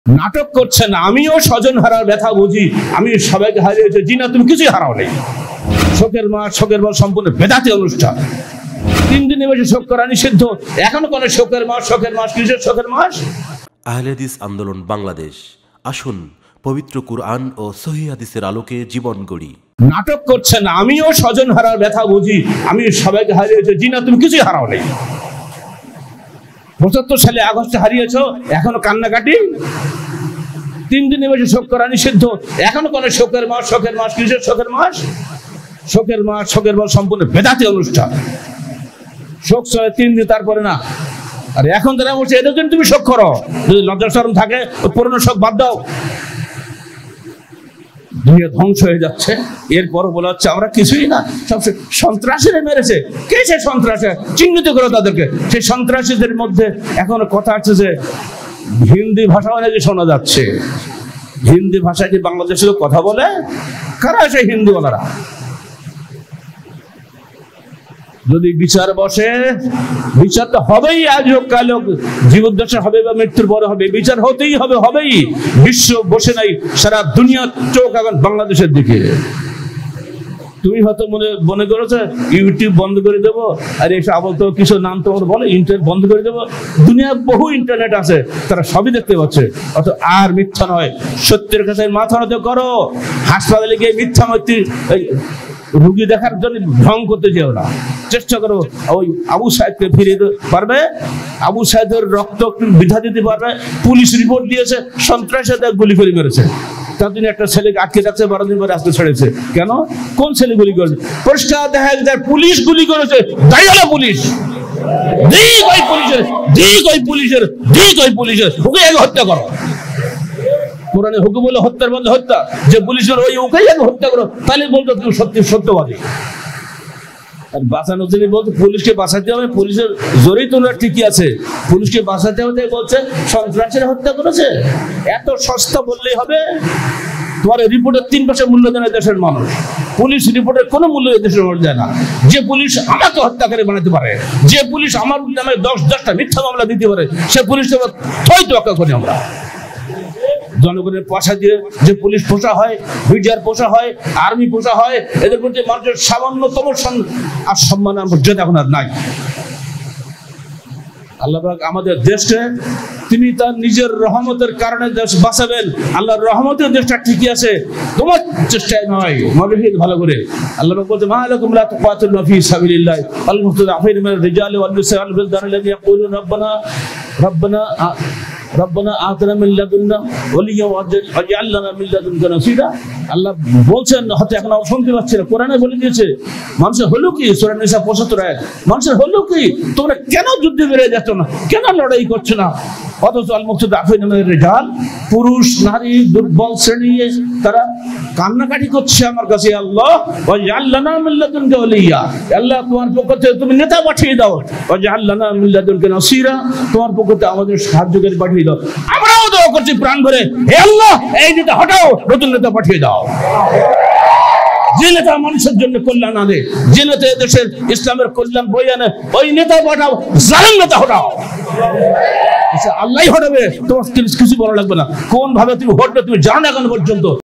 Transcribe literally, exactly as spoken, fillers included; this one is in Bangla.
নাটক করছেন, আমিও স্বজন হারার ব্যথা বুঝি, আমি সবাইকে হারিয়েছি। জি না, তুমি কিছুই হারাও নেই। শোকের মাস, শোকের মাস সম্পূর্ণ বেদাতি অনুষ্ঠান। তিন দিনে বসে শোক করা নিষিদ্ধ। এখনো কোন শোকের মাস, শোকের মাস কিসের শোকের মাস? আহলে হাদিস আন্দোলন বাংলাদেশ, আসুন পবিত্র কুরআন ও সহিহ হাদিসের আলোকে জীবন গড়ি। নাটক করছেন, আমিও স্বজন হারার ব্যথা বুঝি, আমি সবাইকে হারিয়েছি। জি না, তুমি কিছুই হারাও নেই। পঁচাত্তর সালে আগস্টে হারিয়েছ, এখনো কান্নাকাটি। তিন দিনে বসে শোক করা নিষিদ্ধ। এখনো কোন শোকের মাস, শোকের মাস কিসের শোকের মাস? শোকের মাস, শোকের মাস সম্পূর্ণ বেদাতি অনুষ্ঠান। শোক চলে তিন দিন, তারপরে না। আর এখন যারা বলছে এদের জন্য তুমি শোক করো, যদি লজ্জা শরম থাকে পুরনো শোক বাদ দাও। দুনিয়া ধ্বংস হয়ে যাচ্ছে, এরপর বলা হচ্ছে আমরা কিছুই না, সব সন্ত্রাসীরা মেরেছে। কে সে সন্ত্রাসী? চিহ্নিত করো তাদেরকে। সেই সন্ত্রাসীদের মধ্যে এখনো কথা আছে যে হিন্দি ভাষাও নাকি শোনা যাচ্ছে। হিন্দি ভাষায় কি বাংলাদেশে কথা বলে? কারা সেই হিন্দিওয়ালারা? যদি বিচার বসে, বিচার তো হবেই, আজ হোক কাল হোক, জীবদ্দশা হবে বা মৃত্যুর পরে হবে, বিচার হতেই হবে, হবেই। বিশ্ব বসে নাই, সারা দুনিয়ার চোখ এখন বাংলাদেশের দিকে। তুমি হয়তো মনে মনে করেছো ইউটিউব বন্ধ করে দেবো, আর এসে আবার তো কিছু নাম তোমার বলে ইন্টারনেট বন্ধ করে দেবো। দুনিয়ার বহু ইন্টারনেট আছে, তারা সবই দেখতে পাচ্ছে। অত আর মিথ্যা নয়, সত্যের কাছে মাথা নত করো। হাসপাতালে গিয়ে মিথ্যা মূর্তি রুগী দেখার জন্য ঢং করতে যেও না। চেষ্টা করো ওই আবু সাহেবকে ফিরিয়ে দিতে পারবে, আবু সাহেবের রক্ত বিধা দিতে পারবে। পুলিশ রিপোর্ট দিয়েছে সন্ত্রাসীদের গুলি করে মেরেছে, তার জন্য একটা ছেলেকে আটকে রাখছে, বারো দিন পরে আসতে ছেড়েছে। কেন? কোন ছেলে গুলি করেছে? পরিষ্কার দেখা যায় পুলিশ গুলি করেছে, দায়ী হলো পুলিশ। দিক ওই পুলিশের, দিক ওই পুলিশের, দিক ওই পুলিশের, ওকে আগে হত্যা করো। কোরআনে হুকুম হলো হত্যার বদলে হত্যা। যে পুলিশের ওই ওকেই আগে হত্যা করো, তাহলে বলতো তুমি সত্যি সত্যবাদী। আর বাঁচানোর জন্য বলতো পুলিশকে বাঁচাতে হবে, পুলিশের জোরেই তোলার ঠিকই আছে, পুলিশকে বাঁচাতে হবে বলছে সন্ত্রাসীরা হত্যা করেছে। এত সস্তা বললেই হবে? তোমার রিপোর্টের তিন পাশে মূল্য দেয় দেশের মানুষ। পুলিশ রিপোর্টের কোনো মূল্য দেশের মানুষ দেয় না। যে পুলিশ আমাকে হত্যাকারী বানাতে পারে, যে পুলিশ আমার নামে দশ দশটা মিথ্যা মামলা দিতে পারে, সে পুলিশ থই তোয়াক্কা করি আমরা। জনগণের পয়সা দিয়ে যে পুলিশ পোষা হয়, বিডিআর পোষা হয়, আর্মি পোষা হয়, এদের প্রতি মানুষের সামান্যতম আর সম্মান আর মর্যাদা এখন আর নাই। আল্লাহ পাক আমাদের দেশকে তিনি তার নিজের রহমতের কারণে দেশ বাঁচাবেন। আল্লাহর রহমতের দেশটা ঠিকই আছে, তোমার চেষ্টায় নয়। মনে ভালো করে আল্লাহ পাক বলতে, মা লাকুম লা তুকাতিলুনা ফি সাবিলিল্লাহ আল মুস্তাদআফিন মিনার রিজালি ওয়ান নিসাই ওয়াল বিলদান আল্লাযিনা ইয়াকুলুনা রাব্বানা রাব্বানা রব্বানা আতিনা মিন লাদুন্না ওয়ালিয়্যান ওয়াজআল লানা মিন লাদুনকা নাসীরা। আল্লাহ বলছেন, হয়তো এখন আমরা শুনতে পাচ্ছি না, কোরআনে বলে দিয়েছে মানুষের হলো কি, সূরা নিসা পঁচাত্তর আয়াত, মানুষের হলো কি, তোমরা কেন যুদ্ধে বেরিয়ে যাচ্ছ না, কেন লড়াই করছো না? অথচ আল মুস্তাদআফিন মিনার রিজাল, পুরুষ নারী দুর্বল শ্রেণী, তারা কান্নাকাটি করছে আমার কাছে, আল্লাহ ওয়াজআল লানা মিন লাদুনকা ওয়ালিয়্যা, আল্লাহ তোমার পক্ষ থেকে তুমি নেতা পাঠিয়ে দাও, ওয়াজআল লানা মিন লাদুনকা নাসীরা, তোমার পক্ষ থেকে আমাদের সাহায্যকারী পাঠিয়ে দাও। আমরাও দোয়া করছি প্রাণ ভরে, হে আল্লাহ এই নেতা হটাও, নতুন নেতা পাঠিয়ে দাও। যে নেতা মানুষের জন্য কল্যাণ আনে, যে নেতা দেশের ইসলামের কল্যাণ বই আনে, ওই নেতা পাঠাও, জালেম নেতা হটাও। আল্লাহ হটাবে, তোমার কিছু বলা লাগবে না। কোন ভাবে তুমি হটবে তুমি জানো না এখন পর্যন্ত।